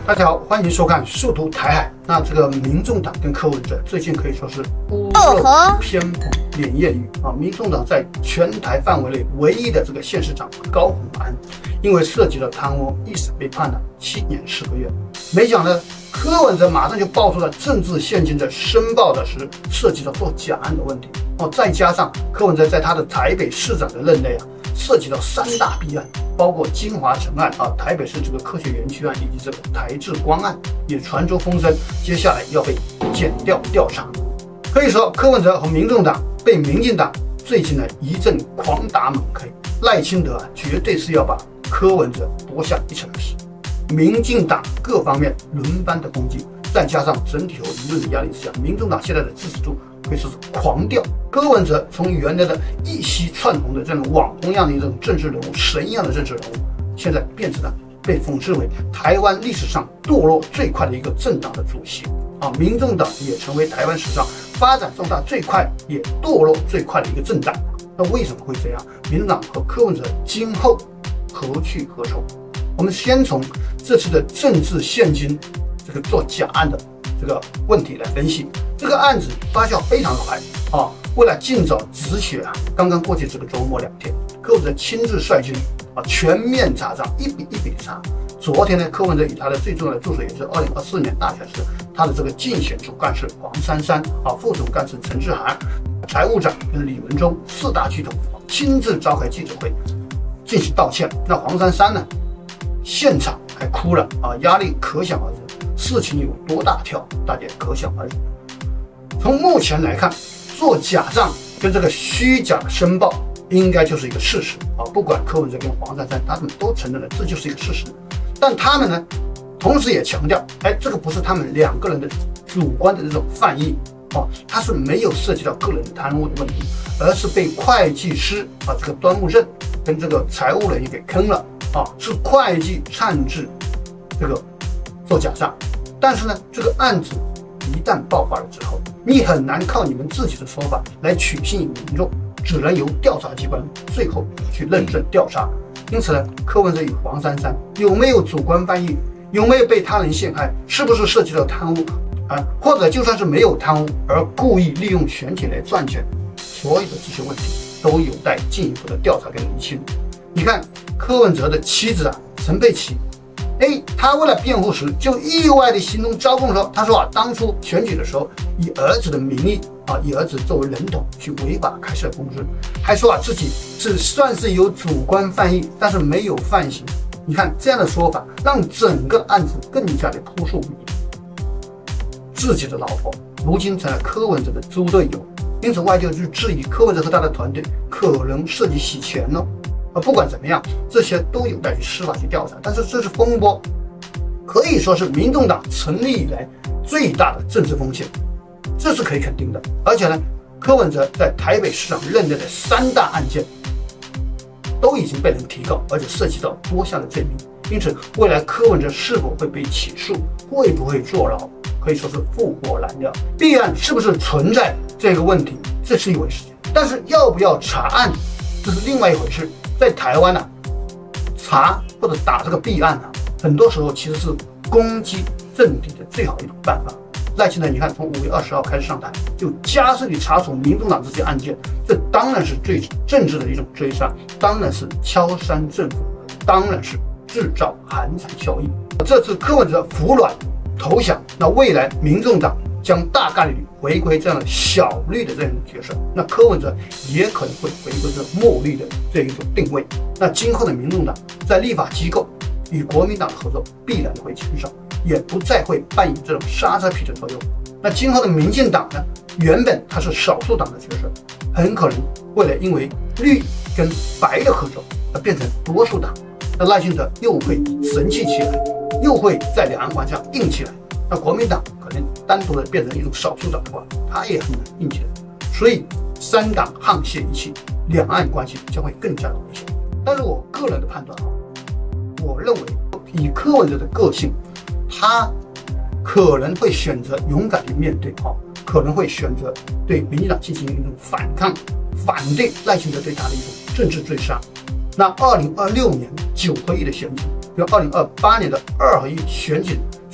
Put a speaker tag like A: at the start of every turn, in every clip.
A: 大家好，欢迎收看速读台海。那这个民众党跟柯文哲最近可以说是屋漏偏逢连夜雨啊！民众党在全台范围内唯一的这个县市长高虹安，因为涉及了贪污，一审被判了7年10个月。没想到柯文哲马上就爆出了政治现金的申报的是涉及到做假案的问题哦，再加上柯文哲在他的台北市长的任内啊，涉及到3大弊案。 包括金华城案啊，台北市这个科学园区案，以及这个台智光案，也传出风声，接下来要被检调调查。可以说，柯文哲和民众党被民进党最近呢一阵狂打猛 K， 赖清德啊绝对是要把柯文哲夺下一城市。民进党各方面轮番的攻击，再加上整体和舆论的压力之下，民众党现在的支持度可以说是狂掉。 柯文哲从原来的一夕窜红的这种网红样的一种政治人物、神一样的政治人物，现在变成了被讽刺为台湾历史上堕落最快的一个政党的主席啊！民众党也成为台湾史上发展壮大最快也堕落最快的一个政党。那为什么会这样？民众党和柯文哲今后何去何从？我们先从这次的政治现金这个做假案的这个问题来分析。这个案子发酵非常的快啊！ 为了尽早止血啊，刚刚过去这个周末2天，柯文哲亲自率军啊全面查账，一笔一笔的查。昨天呢，柯文哲与他的最重要的助手，也是2024年大选时他的这个竞选主干事黄珊珊啊，副总干事陈志涵，财务长跟李文忠4大巨头亲自召开记者会进行道歉。那黄珊珊呢，现场还哭了啊，压力可想而知，事情有多大条，大家可想而知。从目前来看， 做假账跟这个虚假的申报，应该就是一个事实啊！不管柯文哲跟黄珊珊，他们都承认了这就是一个事实。但他们呢，同时也强调，这个不是他们2个人的主观的这种犯意啊，他是没有涉及到个人贪污的问题，而是被会计师啊这个端木正跟这个财务人员给坑了啊，是会计擅自这个做假账。但是呢，这个案子 一旦爆发了之后，你很难靠你们自己的说法来取信于民众，只能由调查机关最后去认证调查。因此呢，柯文哲与黄珊珊有没有主观犯意，有没有被他人陷害，是不是涉及到贪污啊？或者就算是没有贪污，而故意利用选举来赚钱，所有的这些问题都有待进一步的调查跟厘清。你看柯文哲的妻子啊，陈佩琪。 他为了辩护时，就意外的行动招供说，他说啊，当初选举的时候，以儿子的名义啊，以儿子作为人头去违法开设公司，还说啊自己是算是有主观犯意，但是没有犯行。你看这样的说法，让整个案子更加的扑朔迷离。自己的老婆如今成了柯文哲的猪队友，因此外界就质疑柯文哲和他的团队可能涉及洗钱了。 不管怎么样，这些都有待于司法去调查。但是这次风波可以说是民众党成立以来最大的政治风险，这是可以肯定的。而且呢，柯文哲在台北市长任内的3大案件都已经被人提告，而且涉及到多项的罪名。因此，未来柯文哲是否会被起诉，会不会坐牢，可以说是覆火难料。弊案是不是存在这个问题，这是一回事。但是要不要查案，这是另外一回事。 在台湾呢，查或者打这个弊案啊，很多时候其实是攻击政敌的最好一种办法。赖清德，你看从5月20号开始上台，就加速地查处民众党这些案件，这当然是最政治的一种追杀，当然是敲山震虎，当然是制造寒蝉效应。这次柯文哲服软投降，那未来民众党 将大概率回归这样的小绿的这样的角色，那柯文哲也可能会回归这墨绿的这一种定位。那今后的民众党在立法机构与国民党的合作必然会减少，也不再会扮演这种刹车皮的作用。那今后的民进党呢，原本它是少数党的角色，很可能为了因为绿跟白的合作而变成多数党。那赖清德又会神气起来，又会在两岸关系上硬起来。 那国民党可能单独的变成一种少数党的话，它也很难硬起来。所以3党沆瀣一气，两岸关系将会更加的危险。但是我个人的判断我认为以柯文哲的个性，他可能会选择勇敢的面对可能会选择对民进党进行一种反抗，反对赖清德对他的一种政治追杀。那2026年9合1的选举跟2028年的2合1选举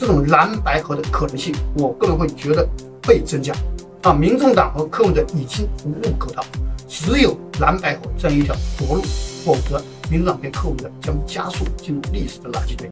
A: 这种蓝白合的可能性，我个人会觉得会增加。民众党和柯文哲已经无路可逃，只有蓝白合这样一条活路，否则民主党跟柯文哲将加速进入历史的垃圾堆。